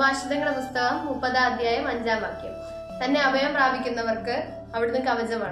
സുഭാഷിതങ്ങളുടെ പുസ്തകം 30-ാം അധ്യായം 5-ാം വാക്യം. തന്നെ അഭയം പ്രാപിക്കുന്നവർക്ക് അവിടുന്ന് കവചമാണ്.